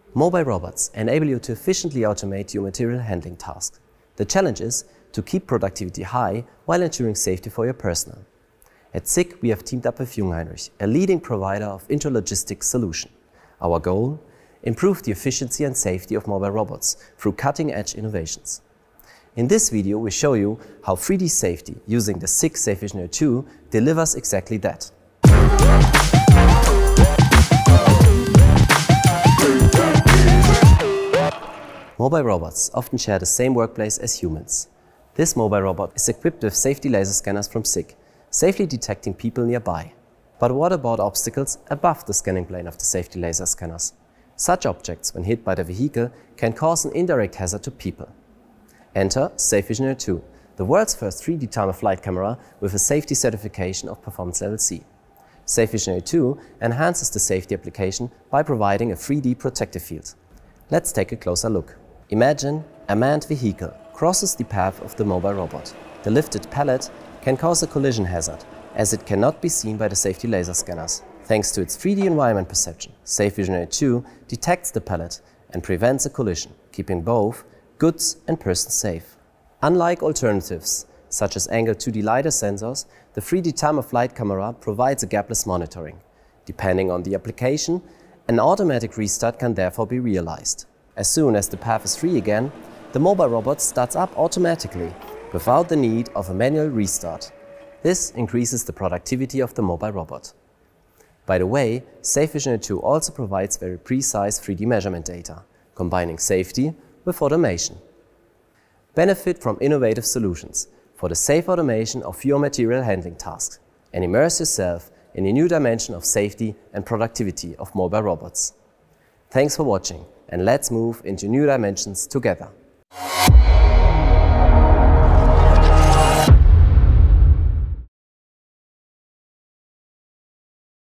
Mobile robots enable you to efficiently automate your material handling tasks. The challenge is to keep productivity high while ensuring safety for your personnel. At SICK, we have teamed up with Jungheinrich, a leading provider of intralogistics solution. Our goal? Improve the efficiency and safety of mobile robots through cutting-edge innovations. In this video, we show you how 3D safety using the SICK safeVisionary2 delivers exactly that. Mobile robots often share the same workplace as humans. This mobile robot is equipped with safety laser scanners from SICK, safely detecting people nearby. But what about obstacles above the scanning plane of the safety laser scanners? Such objects, when hit by the vehicle, can cause an indirect hazard to people. Enter safeVisionary2, the world's first 3D time-of-flight camera with a safety certification of Performance Level C. safeVisionary2 enhances the safety application by providing a 3D protective field. Let's take a closer look. Imagine a manned vehicle crosses the path of the mobile robot. The lifted pallet can cause a collision hazard, as it cannot be seen by the safety laser scanners. Thanks to its 3D environment perception, safeVisionary2 detects the pallet and prevents a collision, keeping both goods and persons safe. Unlike alternatives, such as angled 2D LiDAR sensors, the 3D time-of-flight camera provides a gapless monitoring. Depending on the application, an automatic restart can therefore be realized. As soon as the path is free again, the mobile robot starts up automatically, without the need of a manual restart. This increases the productivity of the mobile robot. By the way, safeVisionary2 also provides very precise 3D measurement data, combining safety with automation. Benefit from innovative solutions for the safe automation of your material handling tasks and immerse yourself in a new dimension of safety and productivity of mobile robots. Thanks for watching, and let's move into new dimensions together.